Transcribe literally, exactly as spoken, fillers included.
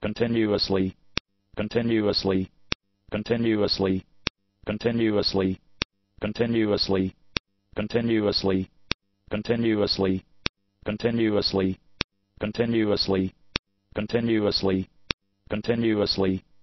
continuously, continuously, continuously, continuously, continuously, continuously, continuously, continuously, continuously, continuously, continuously,